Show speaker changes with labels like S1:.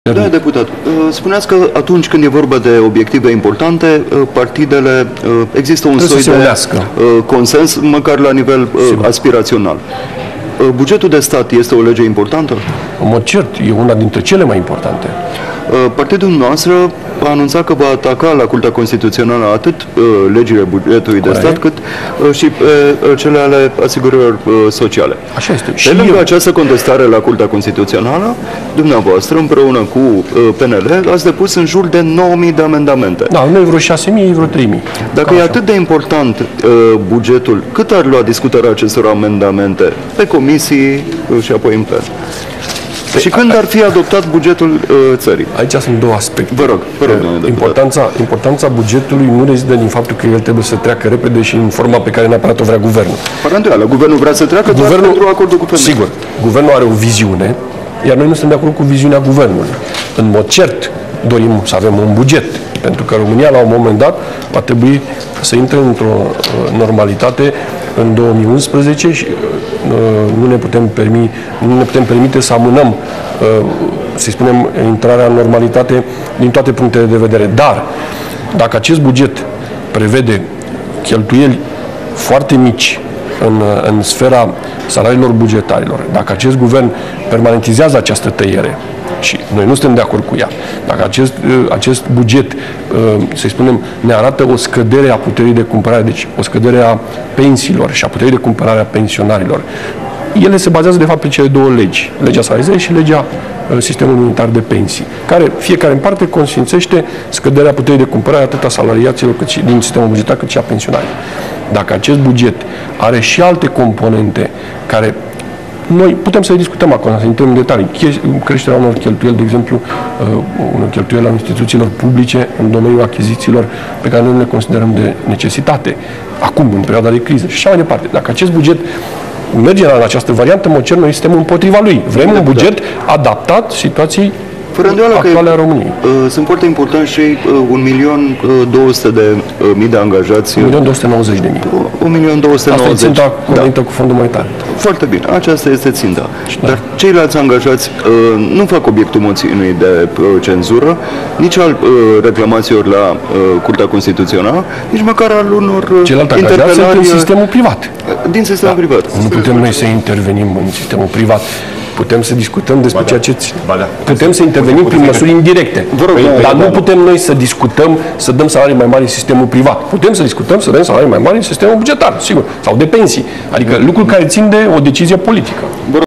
S1: Da, deputat. Spuneați că atunci când e vorba de obiective importante, partidele, există un soi de consens, măcar la nivel aspirațional. Bugetul de stat este o lege importantă?
S2: În mod cert, e una dintre cele mai importante.
S1: Partidul noastră a anunțat că va ataca la Curtea Constituțională atât legile bugetului de stat, cât și cele ale asigurărilor sociale.
S2: Așa este.
S1: Pe lângă această contestare la Curtea Constituțională, dumneavoastră, împreună cu PNL, ați depus în jur de 9.000 de amendamente.
S2: Da, noi vreo 6.000, vreo 3.000.
S1: Dacă e atât de important bugetul, cât ar lua discutarea acestor amendamente pe comisii și apoi în plen? Și când ar fi adoptat bugetul țării?
S2: Aici sunt două aspecte.
S1: Vă rog,
S2: importanța bugetului nu rezidă din faptul că el trebuie să treacă repede și în forma pe care neapărat o vrea guvernul.
S1: Paranteală, guvernul vrea să treacă doar pentru acordul cu femeile.
S2: Sigur, guvernul are o viziune, iar noi nu suntem de acord cu viziunea guvernului. În mod cert, dorim să avem un buget, pentru că România, la un moment dat, va trebui să intre într-o normalitate în 2011 și nu ne putem permite să amânăm, să spunem, intrarea în normalitate din toate punctele de vedere. Dar, dacă acest buget prevede cheltuieli foarte mici în sfera salariilor bugetarilor, dacă acest guvern permanentizează această tăiere, și noi nu suntem de acord cu ea, dacă acest buget, să spunem, ne arată o scădere a puterii de cumpărare, deci o scădere a pensiilor și a puterii de cumpărare a pensionarilor, ele se bazează de fapt pe cele două legi, legea salarizării și legea sistemului unitar de pensii, care fiecare în parte consfințește scăderea puterii de cumpărare atât a salariaților cât și din sistemul bugetar cât și a pensionarilor. Dacă acest buget are și alte componente care noi putem să le discutăm acum, să intrăm în detalii. Creșterea unor cheltuieli, de exemplu, unor cheltuieli al instituțiilor publice în domeniul achizițiilor pe care noi le considerăm de necesitate, acum, în perioada de criză și așa mai departe. Dacă acest buget merge la această variantă, în mod cer, noi suntem împotriva lui. Vrem un buget adaptat situației actuale a României.
S1: Sunt foarte importanti și 1.200.000 de angajați.
S2: 1.290.000.
S1: 1.290.000.
S2: Asta e ținta convenită cu Fondul Monetar.
S1: Foarte bine. Aceasta este ținta. Dar ceilalți angajați nu fac obiectul moțiunii de cenzură, nici al reclamațiilor la Curtea Constituțională, nici măcar al unor
S2: ceilalți angajați sunt în sistemul privat.
S1: Din sistemul privat.
S2: Nu putem noi să intervenim în sistemul privat. Putem să discutăm despre ceea ce putem să intervenim prin măsuri indirecte. Dar nu putem noi să discutăm să dăm salarii mai mari în sistemul privat. Putem să discutăm să dăm salarii mai mari în sistemul bugetar, sigur, sau de pensii. Adică lucruri care țin de o decizie politică.